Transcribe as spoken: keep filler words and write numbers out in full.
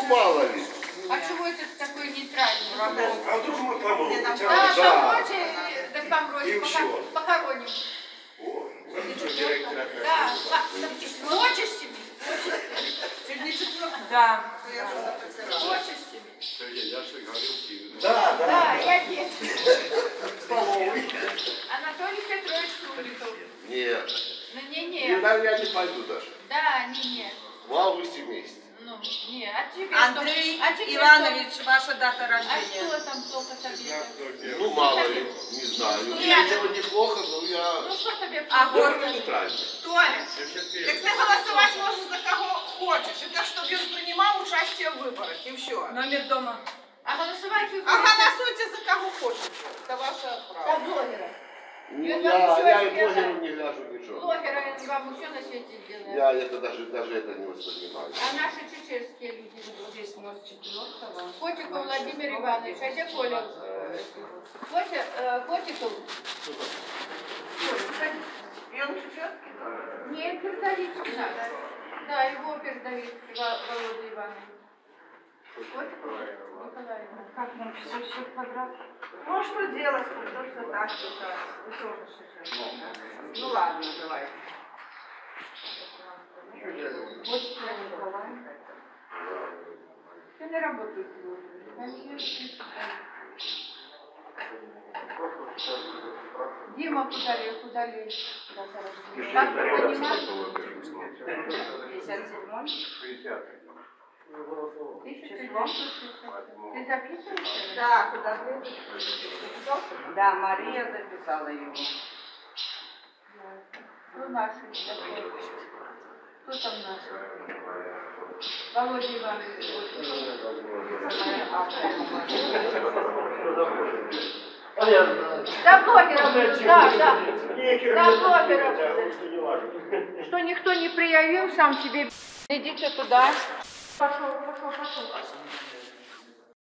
мало ли. А чего это такой нейтральный? А вдруг мы помрем? Да, Да. помрете, да помрете, похороним. О, что директор опять. Да, почестями. Да. Почестями. Сергей, я же говорил, Да, да. Да, я нет. Столовый. Анатолий Петрович Кубиков. Нет. Ну, не, Я, не. наверное, не пойду даже. Да, не, не. В августе месяце. Ну, не, а тебе Андрей что? А тебе Иванович, ваша дата что? А рождения. что там плохо тебе? Ну, мало ли, не знаю. Ну, Я я- дело неплохо, но я... Ну, что тебе А плохо? вот- Я нейтральный. Толя, так ты голосовать можешь за кого хочешь. Это чтобы он принимал участие в выборах, и все. Номер дома. А голосовать вы А голосуйте за кого хочешь. Это ваше за право. блогера. Ну, Я я, там всё я и сделала. блогером не гляжу ничего. Блогера вам все на свете делают. Я это даже, даже это не воспринимаю. А наши чеченские люди? Здесь ноль четвертого. Котиков Владимир Иванович, а где Коля? Котя, э, Котиков. И он чеченский тоже? Нет, Пердовицкий надо. Да, его Пердовицкий, Во- Володя Иванович. Котиков Николаевна. Как нам все все квадрат? Ну а что делать, что все так, что так. Вы тоже чеченский. Ну ладно, давай. Котиков Николаевна. Ты не работаешь в блогере. Конечно. Дима Кудалев, Кудалев. Как ты понимаешь? пятьдесят седьмой. Ты записываешь? Да, куда ты? Да, Мария записала его. Кто наши? Кто там наши? Володя Иванович. За блогеров, да, да. За блогеров. Что никто не приявил, сам себе идите туда. Пошел, пошел, пошел.